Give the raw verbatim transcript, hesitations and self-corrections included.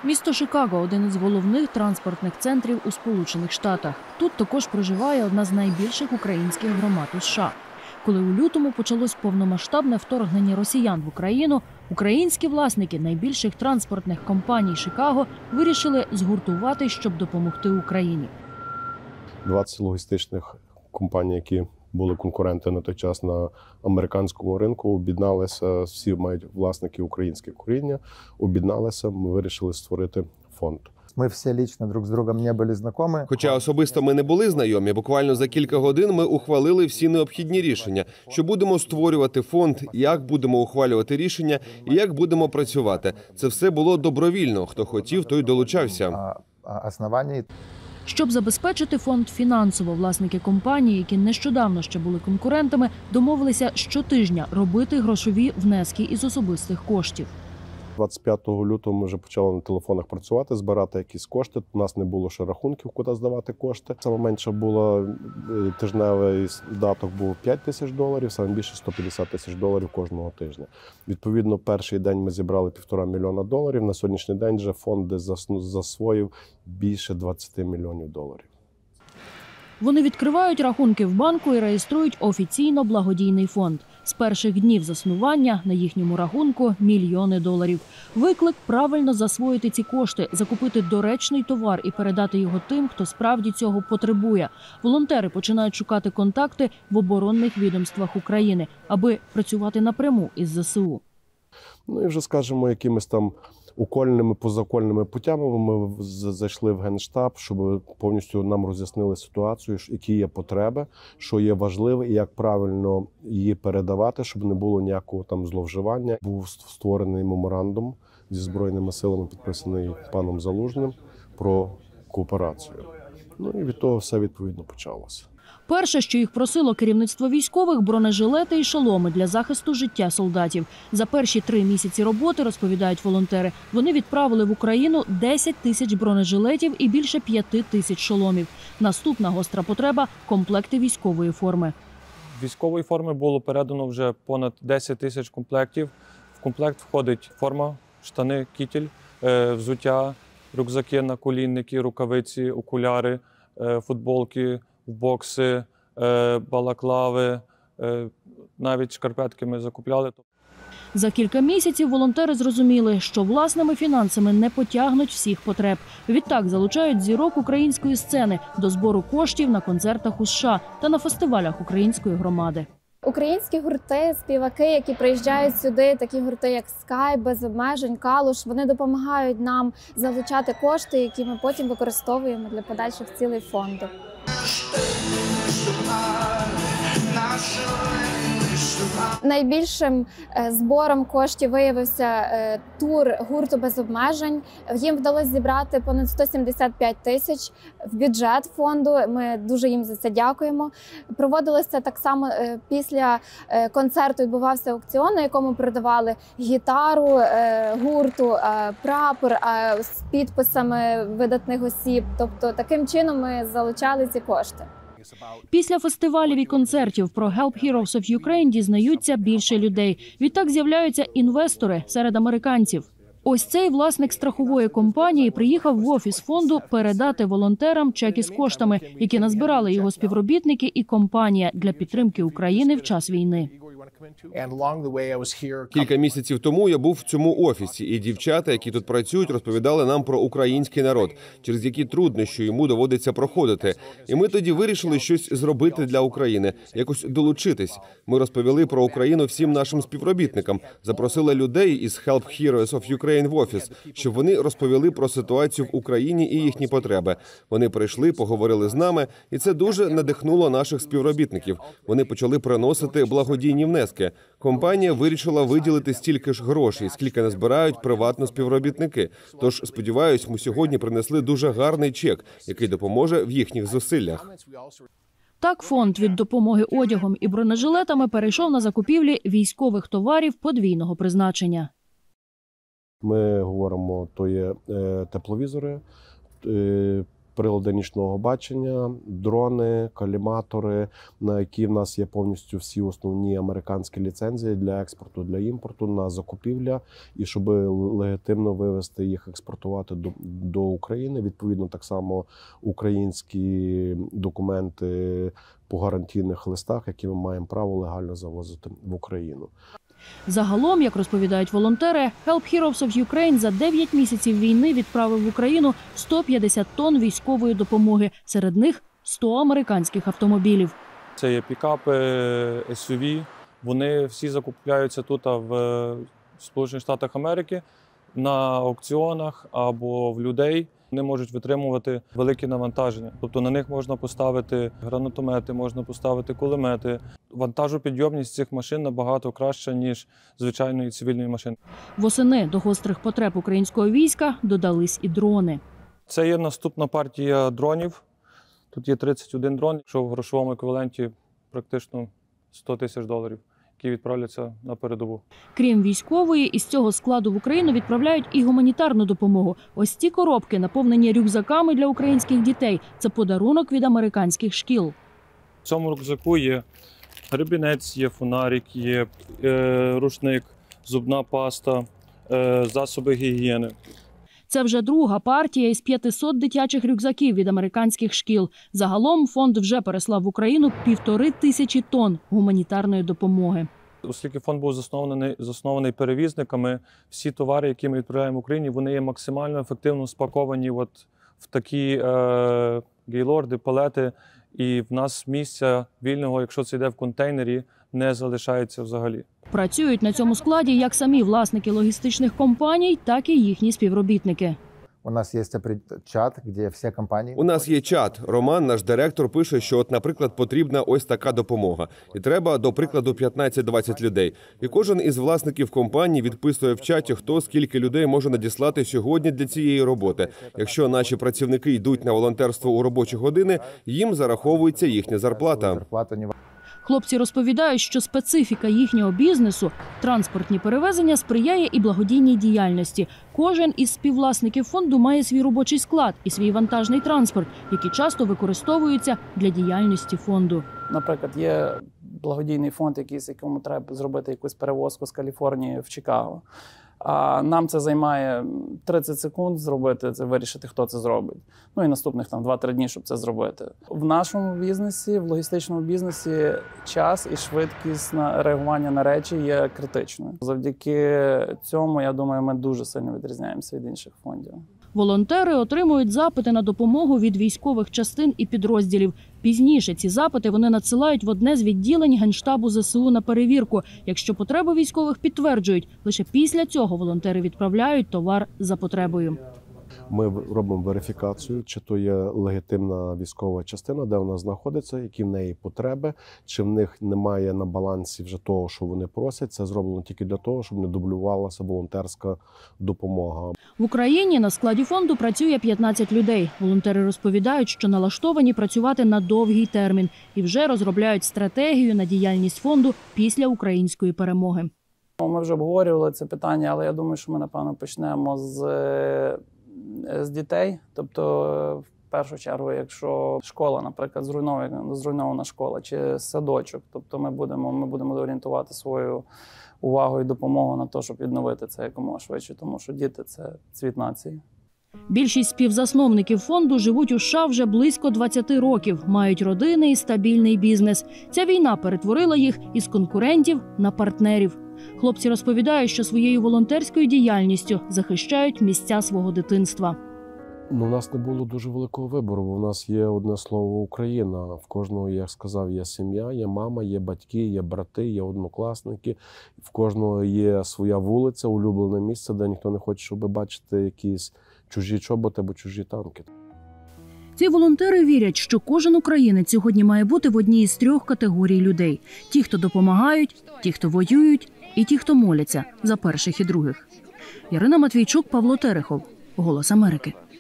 Місто Чикаго – один із головних транспортних центрів у Сполучених Штатах. Тут також проживає одна з найбільших українських громад у США. Коли у лютому почалось повномасштабне вторгнення росіян в Україну, українські власники найбільших транспортних компаній Чикаго вирішили згуртуватись, щоб допомогти Україні. двадцять логістичних компаній, які були конкуренти на той час на американському ринку, об'єдналися, всі мають власники українське коріння, об'єдналися, ми вирішили створити фонд. Ми всі лично друг з другом не були знайомі. Хоча особисто ми не були знайомі, буквально за кілька годин ми ухвалили всі необхідні рішення, що будемо створювати фонд, як будемо ухвалювати рішення і як будемо працювати. Це все було добровільно, хто хотів, той долучався. Основання. Щоб забезпечити фонд фінансово, власники компанії, які нещодавно ще були конкурентами, домовилися щотижня робити грошові внески із особистих коштів. двадцять п'ятого лютого ми вже почали на телефонах працювати, збирати якісь кошти. У нас не було ще рахунків, куди здавати кошти. Саме менше було тижневий даток був п'ять тисяч доларів, саме більше сто п'ятдесят тисяч доларів кожного тижня. Відповідно, перший день ми зібрали півтора мільйона доларів. На сьогоднішній день вже фонд засвоїв більше двадцяти мільйонів доларів. Вони відкривають рахунки в банку і реєструють офіційно благодійний фонд. З перших днів заснування на їхньому рахунку мільйони доларів. Виклик – правильно засвоїти ці кошти, закупити доречний товар і передати його тим, хто справді цього потребує. Волонтери починають шукати контакти в оборонних відомствах України, аби працювати напряму із ЗСУ. Ну і вже, скажімо, якимись там укольними, позаокольними путями ми зайшли в Генштаб, щоб повністю нам роз'яснили ситуацію, які є потреби, що є важливе і як правильно її передавати, щоб не було ніякого там зловживання. Був створений меморандум зі Збройними силами, підписаний паном Залужним, про кооперацію. Ну і від того все відповідно почалося. Перше, що їх просило керівництво військових – бронежилети і шоломи для захисту життя солдатів. За перші три місяці роботи, розповідають волонтери, вони відправили в Україну десять тисяч бронежилетів і більше п'яти тисяч шоломів. Наступна гостра потреба – комплекти військової форми. Військової форми було передано вже понад десять тисяч комплектів. В комплект входить форма, штани, кітель, взуття, рюкзаки, наколінники, рукавиці, окуляри, футболки, бокси, балаклави, навіть шкарпетки ми закупляли. За кілька місяців волонтери зрозуміли, що власними фінансами не потягнуть всіх потреб. Відтак залучають зірок української сцени до збору коштів на концертах у США та на фестивалях української громади. Українські гурти, співаки, які приїжджають сюди, такі гурти, як Скай, Без обмежень, Калуш, вони допомагають нам залучати кошти, які ми потім використовуємо для подальших цілей фонду. Найбільшим збором коштів виявився тур гурту «Без обмежень». Їм вдалося зібрати понад сто сімдесят п'ять тисяч в бюджет фонду. Ми дуже їм за це дякуємо. Проводилося так само після концерту, відбувався аукціон, на якому продавали гітару гурту, прапор з підписами видатних осіб. Тобто таким чином ми залучали ці кошти. Після фестивалів і концертів про Help Heroes of Ukraine дізнаються більше людей. Відтак з'являються інвестори серед американців. Ось цей власник страхової компанії приїхав в офіс фонду передати волонтерам чеки з коштами, які назбирали його співробітники і компанія для підтримки України в час війни. Кілька місяців тому я був в цьому офісі, і дівчата, які тут працюють, розповідали нам про український народ, через які труднощі йому доводиться проходити. І ми тоді вирішили щось зробити для України, якось долучитись. Ми розповіли про Україну всім нашим співробітникам, запросили людей із Help Heroes of Ukraine в офіс, щоб вони розповіли про ситуацію в Україні і їхні потреби. Вони прийшли, поговорили з нами, і це дуже надихнуло наших співробітників. Вони почали приносити благодійні внески. Компанія вирішила виділити стільки ж грошей, скільки назбирають приватно співробітники. Тож, сподіваюсь, ми сьогодні принесли дуже гарний чек, який допоможе в їхніх зусиллях. Так фонд від допомоги одягом і бронежилетами перейшов на закупівлі військових товарів подвійного призначення. Ми говоримо, то є тепловізори, прилади нічного бачення, дрони, коліматори, на які в нас є повністю всі основні американські ліцензії для експорту, для імпорту на закупівля, і щоб легітимно вивести їх, експортувати до, до України. Відповідно, так само українські документи по гарантійних листах, які ми маємо право легально завозити в Україну. Загалом, як розповідають волонтери, Help Heroes of Ukraine за дев'ять місяців війни відправив в Україну сто п'ятдесят тонн військової допомоги, серед них сто американських автомобілів. Це є пікапи, ес ю ві. Вони всі закупляються тут в Сполучених Штатах Америки на аукціонах або в людей. Вони можуть витримувати великі навантаження. Тобто на них можна поставити гранатомети, можна поставити кулемети. Вантажопідйомність цих машин набагато краща, ніж звичайної цивільної машини. Восени до гострих потреб українського війська додались і дрони. Це є наступна партія дронів. Тут є тридцять один дрон, що в грошовому еквіваленті практично сто тисяч доларів, які відправляться на передову. Крім військової, із цього складу в Україну відправляють і гуманітарну допомогу. Ось ці коробки, наповнені рюкзаками для українських дітей. Це подарунок від американських шкіл. В цьому рюкзаку є гребінець, є фонарик, є е, рушник, зубна паста, е, засоби гігієни. Це вже друга партія із п'ятисот дитячих рюкзаків від американських шкіл. Загалом фонд вже переслав в Україну півтори тисячі тонн гуманітарної допомоги. Оскільки фонд був заснований, заснований перевізниками, всі товари, які ми відправляємо в Україні, вони є максимально ефективно спаковані от в такі е, гейлорди, палети. І в нас місця вільного, якщо це йде в контейнері, не залишається взагалі. Працюють на цьому складі як самі власники логістичних компаній, так і їхні співробітники. У нас є чат, де всі компанії... У нас є чат. Роман, наш директор, пише, що, от, наприклад, потрібна ось така допомога. І треба, до прикладу, п'ятнадцять-двадцять людей. І кожен із власників компанії відписує в чаті, хто скільки людей може надіслати сьогодні для цієї роботи. Якщо наші працівники йдуть на волонтерство у робочі години, їм зараховується їхня зарплата. Хлопці розповідають, що специфіка їхнього бізнесу – транспортні перевезення сприяє і благодійній діяльності. Кожен із співвласників фонду має свій робочий склад і свій вантажний транспорт, які часто використовуються для діяльності фонду. Наприклад, є благодійний фонд, якийсь, якому треба зробити якусь перевозку з Каліфорнії в Чикаго. А нам це займає тридцять секунд зробити, це вирішити, хто це зробить. Ну і наступних там два-три дні, щоб це зробити. В нашому бізнесі, в логістичному бізнесі час і швидкість на реагування на речі є критичною. Завдяки цьому, я думаю, ми дуже сильно відрізняємося від інших фондів. Волонтери отримують запити на допомогу від військових частин і підрозділів. Пізніше ці запити вони надсилають в одне з відділень Генштабу зе се у на перевірку. Якщо потреби військових підтверджують, лише після цього волонтери відправляють товар за потребою. Ми робимо верифікацію, чи то є легітимна військова частина, де вона знаходиться, які в неї потреби, чи в них немає на балансі вже того, що вони просять. Це зроблено тільки для того, щоб не дублювалася волонтерська допомога. В Україні на складі фонду працює п'ятнадцять людей. Волонтери розповідають, що налаштовані працювати на довгий термін і вже розробляють стратегію на діяльність фонду після української перемоги. Ми вже обговорювали це питання, але я думаю, що ми, напевно, почнемо з, з дітей. Тобто, в першу чергу, якщо школа, наприклад, зруйнована, зруйнована школа чи садочок, тобто ми будемо, ми будемо орієнтувати свою увагу і допомогу на те, щоб відновити це якомога швидше, тому що діти – це цвіт нації. Більшість співзасновників фонду живуть у США вже близько двадцяти років, мають родини і стабільний бізнес. Ця війна перетворила їх із конкурентів на партнерів. Хлопці розповідають, що своєю волонтерською діяльністю захищають місця свого дитинства. Ну, у нас не було дуже великого вибору, бо в нас є одне слово «Україна». В кожного, як сказав, є сім'я, є мама, є батьки, є брати, є однокласники. В кожного є своя вулиця, улюблене місце, де ніхто не хоче, щоб бачити якісь чужі чоботи або чужі танки. Ці волонтери вірять, що кожен українець сьогодні має бути в одній із трьох категорій людей. Ті, хто допомагають, ті, хто воюють, і ті, хто моляться за перших і других. Ярина Матвійчук, Павло Терехов. Голос Америки.